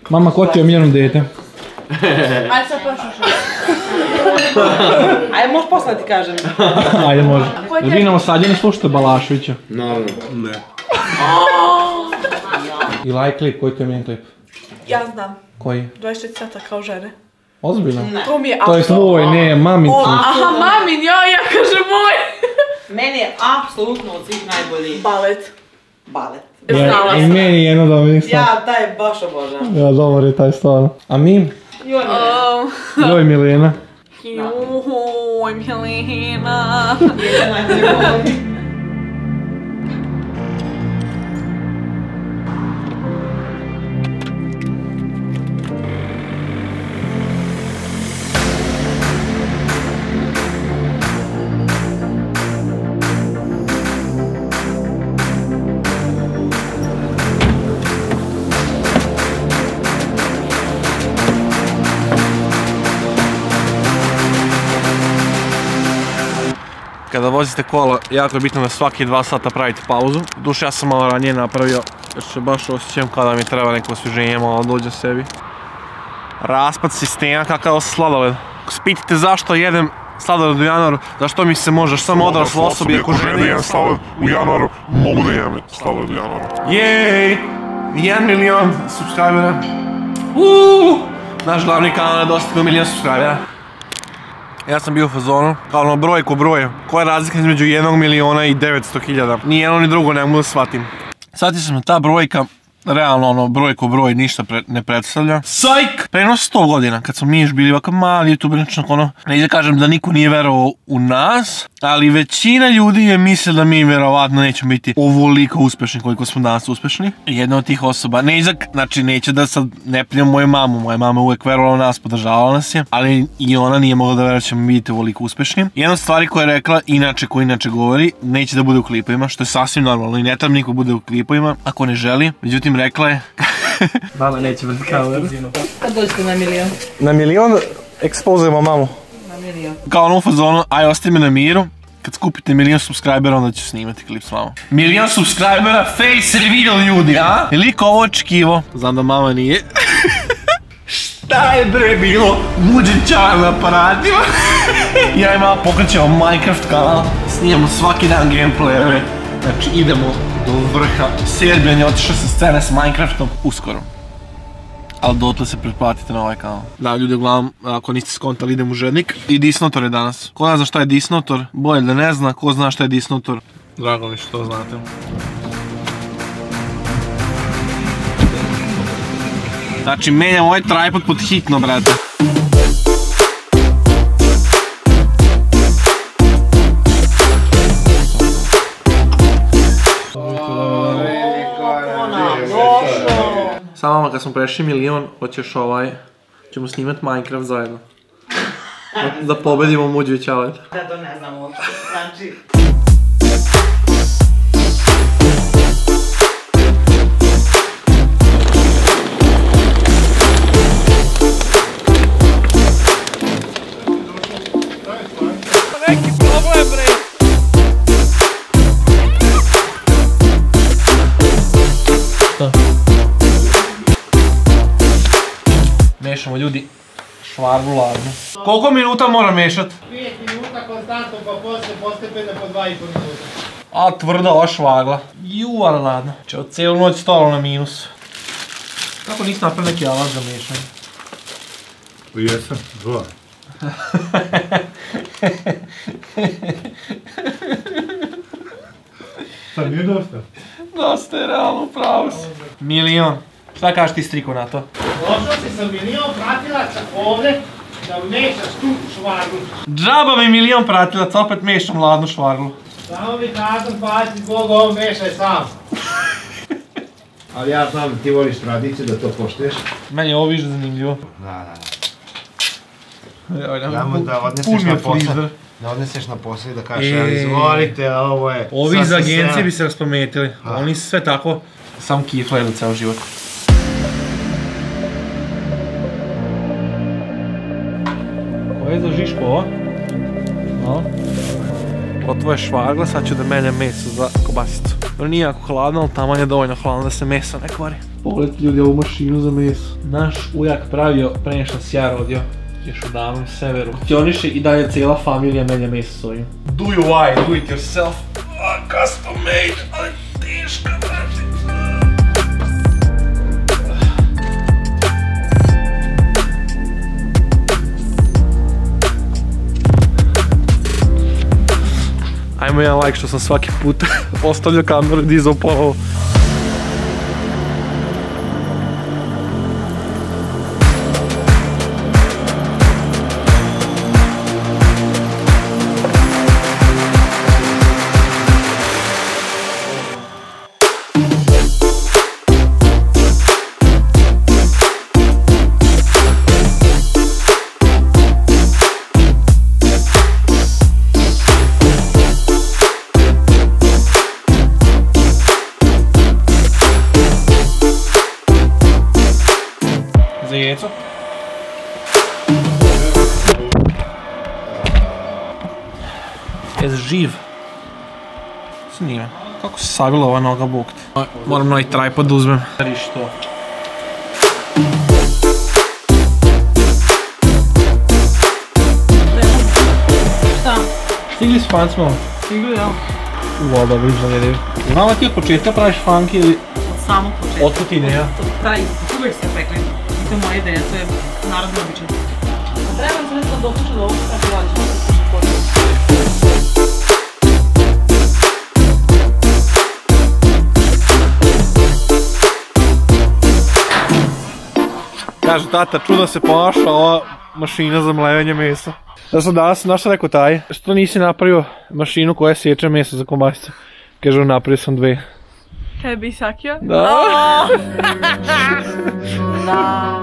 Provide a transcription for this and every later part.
Mama, ko ti je omiljeno dete? Ajde sad prošlo. Ajde, možeš posle ti kažem. Ajde, može. Jel vi na osadjeni slušate Balaševića? Naravno. Ne. I like klip, koji ti je omiljen klip? Ja znam. Koji? 24 sata kao žene. Ozbiljno? To mi je To je svoj, ne, mamin. Aha, mamin, ja kažem moj. Meni je apsolutno od svih najbolji Balet. balet. I meni jedno da mi nisam. Ja, taj baš obožavam. Ja, dobar je taj stvarno. A mi? Joj, Joj, Milena. Joj, Milena. Kada vozite kola, jako je bitno da svaki 2 sata pravite pauzu. Duše, ja sam malo ranije napravio, jer se baš osjećam kada mi treba neko osvježenje, malo dođe sebi. Raspad sistema, kakav sladoled. Ako se pitate zašto jedem sladoled u januaru, zašto mi se možeš samo odraslo osobi ako ženi jem sladoled u januaru, mogu da jem sladoled u januaru. Jej! 1 milion subscribera. Naš glavni kanal je dostigao 1 milion subscribera. Ja sam bio u fazonu, kao ono brojku broje. Koja je razlika između 1 miliona i 900.000? Ni jedno ni drugo ne mogu da shvatim. Shvatio sam da ta brojka, realno ono brojku broj ništa ne predstavlja. Sajk! Preno 100 godina, kad smo mi još bili ovakav mali youtuber, ono, neću da kažem da niko nije verovao u nas, ali većina ljudi je misle da mi verovatno nećemo biti ovoliko uspešni koliko smo danas uspešni. Jedna od tih osoba, neće da sad ne pljem moju mamu, moja mama uvek verovala u nas, podržavala nas je, ali i ona nije mogla da veruje da ćemo biti ovoliko uspešni. Jedna od stvari koja je rekla, koja inače govori, neće da bude u klipovima, što je sasvim normalno i ne treba niko bude u klipovima ako ne želi, međutim rekla je Mama neće biti kameru. Kad dođete na milion? Na milion ekspozujemo mamu. Na milion. kao ono u fazonu, aj ostavi me na miru, kad skupite 1 milion subscribera onda ću snimati klip s mamom. 1 milion subscribera, face reveal ljudi, a? Je liko ovo očekivo? Znam da mama nije. Šta je bre bilo? Muđenčar na aparatima. Ja i mama pokrećemo Minecraft kanal, snijemo svaki dan gameplayere. Znači idemo do vrha. Serbijan je otišao sa scene s Minecraftom uskoro. Ali dotle se pretplatite na ovaj kanal. Da, ljudi, uglavnom, ako niste skontali, idem u Žednik. I Disnotor je danas. Ko ne zna šta je Disnotor, bolje da ne zna. Ko zna šta je Disnotor, drago mi što to znate. Znači, menjam ovaj tripod pod hitno, brate. Sama mama, kad smo prešli 1 milion, hoćeš ćemo snimat Minecraft zajedno. Da pobedimo Muđu i Ćalet. Da to ne znam uopšte, znači... Neki problem, bre! Šta? Mešamo, ljudi, švargu ladnu. Koliko minuta moram mešat? 5 minuta konstantno, pa posle postepeno po 2,5 minuta. A, tvrda ova švagla. Ju, ali ladna. Čeo, cijelu noć stalo na minus. Kako nisi napravio neki alat za mešanje? Jesam, 2. Sad nije dosta? Dosta je realno, pravo si. 1 milion. Šta kažeš ti, Striko, na to? Došao si sa 1 milion pratilaca ovde da mešaš tu švargu. Džaba mi 1 milion pratilaca, opet mešam ladnu švarglu. Samo mi kazam, pazi zbog ovo mešaj sam. Ali ja znam da ti voliš tradiciju, da to poštuješ. Meni je ovo više zanimljivo. Da. Damo da odneseš na posao. Da odneseš na posao i da kažeš, izvolite, ovo je... Ovi iz agencije bi se raspametili. Oni su sve tako, sam kiflaju za ceo život. Ovo je za Žiško, ovo? Ovo je švargla, sad ću da menjam meso za kobasicu. Nije jako hladno, ali taman je dovoljno hladno da se meso ne kvari. Pogledajte ljudi ovu mašinu za meso. Naš ujak pravio pre nego što si ja rodio. Još u davnom severu. Funkcioniše i dalje cijela familija melje meso s ovim. DIY, do it yourself. Custom made, ali teška, brati. Ajmo jedan like što sam svaki put ostavljao kameru i dizao ponovo. Za jeco. Jesi živ? Snima. Kako se savila ova noga, bog ti. Moram novi tripod uzmem. Riš to. Šta? Stigli s fancima? Stigli, ja. Uvo, dobro, izgledaju. Znala ti od početka praviš funk ili... Od samog početka. Otkud ti ideja? Taj, uvijek se pekli. I to je moja ideja, to je narodno običaj. Trebam se nešto dopušati do ovog kako radiš, možda se početi. Kaže tata, čudno se ponaša ova mašina za mlevenje mesa. Ja sam danas našao rekao taj, što nisi napravio mašinu koja sječe meso za kobasice? Kaže, napravio sam dve. Kaj bi sakio? Da. Da.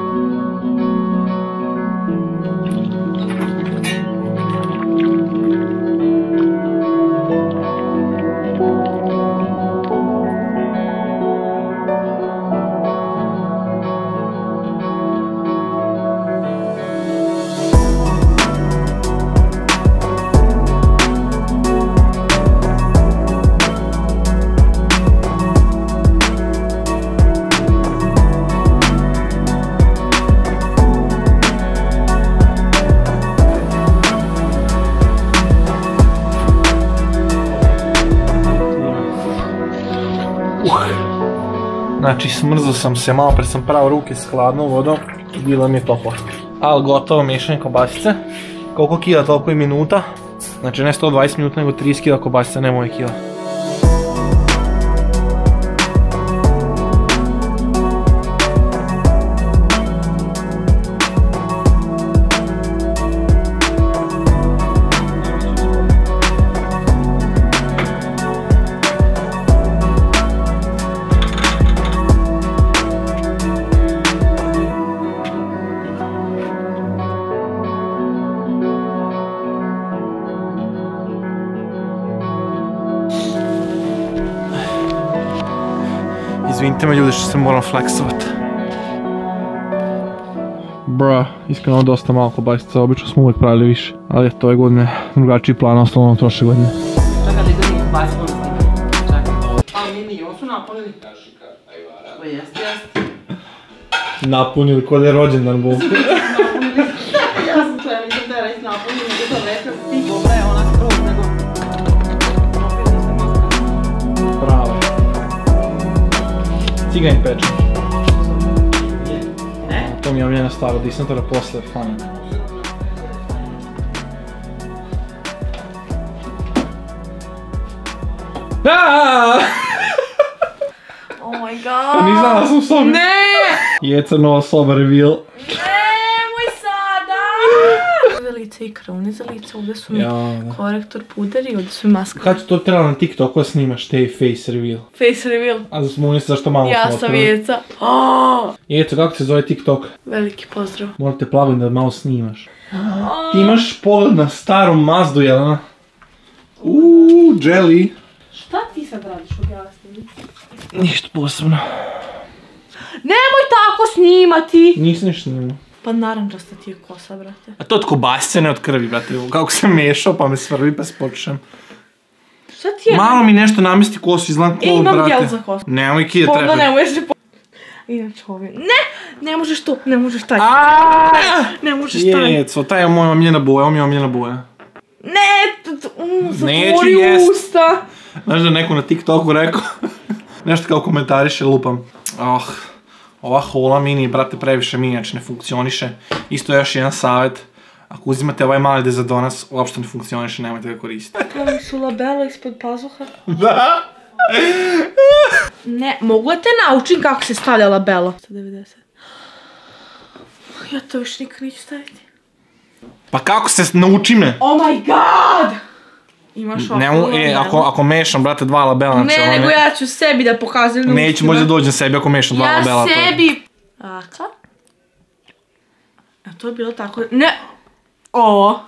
Znači, smrzao sam se, malo pre sam prao ruke s hladnom vodom i bilo mi je toplo. Ali gotovo miješanje kobasice. Koliko kila, toliko i minuta. Znači, ne 120 minuta, nego 30 kila kobasice, ne moje kila. Izvinite me ljudi što se moram fleksovat. Bra, iskreno dosta malo kobasica, obično smo uvijek pravili više. Ali to je godine drugačiji plan, ostalo prošle godine. Čekaj da idem i kobasicu s njim. Čekaj. Ali mini, on su napunili. Što jeste, jeste. Napunili kod je rođendan, bol. Ja sam to, ja nisam da reći napunili, nego to rekao ti. Dobra je ona skroz, nego... Pravo. Ciganj pečen. Ne? To mi je omljena stara disantora posle fana. Oh my god. Nisam da sam u sobi. Ne! Jeca nova soba reveal. Nemoj sada! Za lice i krvne za lice, ovdje su mi korektor, puder i ovdje su mi maska. Kad to trebalo na TikToku da snimaš te face reveal? Face reveal. A zbunili se zašto malo smo Ja sam Jeca. Jeca, kako se zove TikTok? Veliki pozdrav. Morate plagati da malo snimaš. Ti imaš pogled na staru Mazdu, Jelena? Jelly. Šta ti sad radiš, objasni? Ništa posebno. Nemoj tako snimati! Nisam ništa snimao. Pa narančasta ti je kosa, brate. A to od kobasice, ne od krvi, brate. Kako sam miješao pa me svrbi pa se počešam. Šta ti je? Malo mi nešto namesti kosu, izgledam cool, brate. Imam gel za kosu. Nemoj kije Pomno trepe. ne možeš Inače ovim. Ne možeš to, ne možeš taj. Ne možeš taj. Jeco, taj je moja omljena boja, ovo mi je omljena boja. Ne, Neću zatvori jest. usta. Znaš da je neko na TikToku rekao, nešto kao komentariše, lupam. Ova Hola mini, brate, previše minijač, ne funkcioniše. Isto još jedan savjet. Ako uzimate ovaj mali dezodoras, uopšte ne funkcioniše, nemojte ga koristiti. Ovo su labelo ispod pazuha. Da? Ne, mogu da te naučim kako se stavlja labelo. 190. Ja to još nikad neću staviti. Pa kako se nauči me? Oh my god! Imaš ovako Ako mešam, brate, dva labela, znači ne, nego ja ću sebi da pokazujem ljudima. Neću možda dođem sebi ako mešam dva labela. Ja sebi... Aka? A to je bilo tako... Ne! Ovo.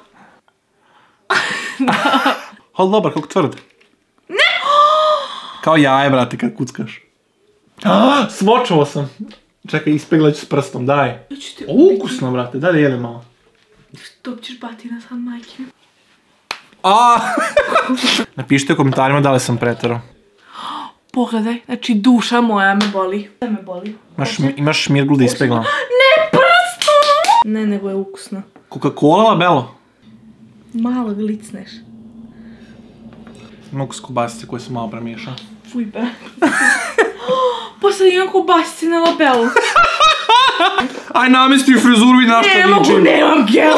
Ali dobar, kako tvrd. Ne! Kao jaje, brate, kad kuckaš. Svočavo sam. Čekaj, ispeglat ću s prstom, daj. Ukusno, brate, daj da jedem malo. Što ćeš batina sad, majke? Napišite u komentarima da li sam preterao. Pogledaj, znači duša moja me boli. Da me boli. Imaš šmirglu da ispeglam. Ne, prstom! Ne, nego je ukusno. Coca-Cola labelo? Malo glicneš. Ima ukus kobasice koje sam malo premiješao. Fuj be. Pa sad imam kobasice na labelu. Aj namesti u frizuru i na što Ne mogu, nemam gel.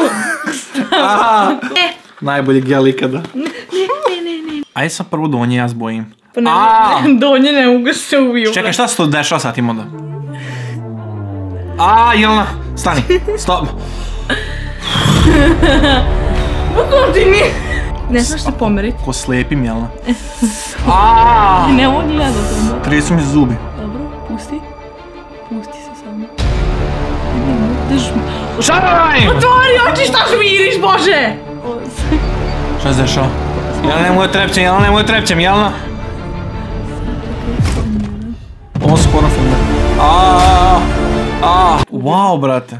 Najbolji gel ikada. Ne. Ajde sam prvo donje, ja zbojim. Pa ne, donje ne mogu se uviju. Čekaj, šta se to dešava sad tim onda? Jelena, stani, stop. Kako ti mi? Ne znaš se pomeriti. Ko slepim, Jelena. Ne mogu gledati onda. Tresu mi zubi. Dobro, pusti. Pusti se samo. Šaj! Otvori oči, šta žmiriš, Bože! Šta se dešava? Jelena, nemoj trepćem, Jelena. Ovo su pornofilme. Wow, brate.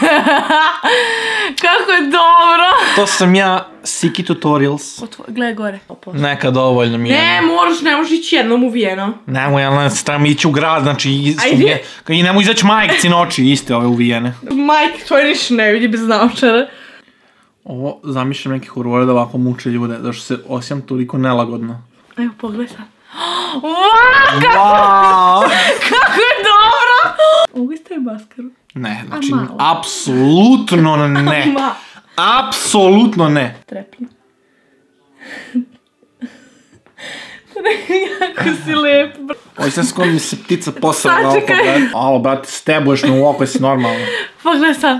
Kako je dobro! To sam ja, Siki Tutorials. Gledaj gore. Neka dovoljno mi je. Ne možeš ići jednom uvijeno. Nemoj, Jelena, trebam ići u grad, znači... Ajde. I nemoj izaći majkci noći, iste ove uvijene. Majke, to je ništa ne vidi bez naočara. Ovo zamišljam neki horor da ovako muče ljude, da što se osjećam toliko nelagodno. Evo, pogledaj sad. Wow! Kako je dobro! Mogu staviti maskaru? Ne, znači, apsolutno ne. Apsolutno ne. Trepni. Jako si lep, bro. Ovo se skoro mi se ptica posrala na oko, Sačekaj. brate. Alo, brate, stebuješ me u oko, jesi normalno. Pogledaj sad.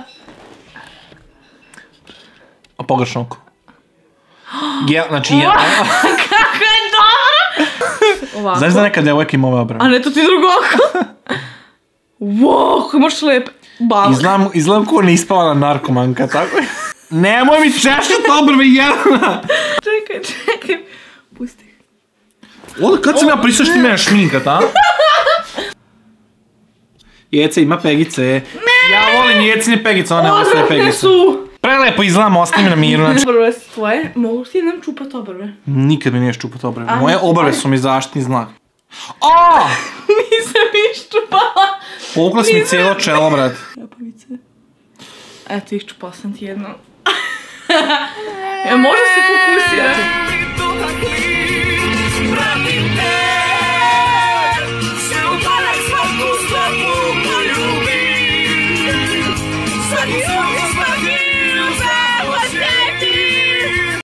Pogrešno oko. Znači, Kako je dobro! Ovako. znaš da neka devojka ima ove obrve? A ne, to ti drugo oko. Wow, kako imaš lep bal. Izgledam ko neispavana narkomanka, tako je. Nemoj mi češljati obrve, Jelena! Čekaj. Pusti. Ovdje, kad sam ja prisao što ti mene šminkat, a? Jece ima pegice. Ne! Ja volim jecine pegice, one ostaje pegice. Odvratne su! Prelepo izgledam, ostaje mi na miru, znači. Obrve su tvoje, mogu ti nam čupat obrve? Nikad mi niješ čupat obrve. A, Moje ne, obrve su mi zaštitni znak. Nisam iščupala. Povukla si mi cijelo čelo, brat. Japavice. Eto, iščupala sam ti jedno. Može se fokusirati.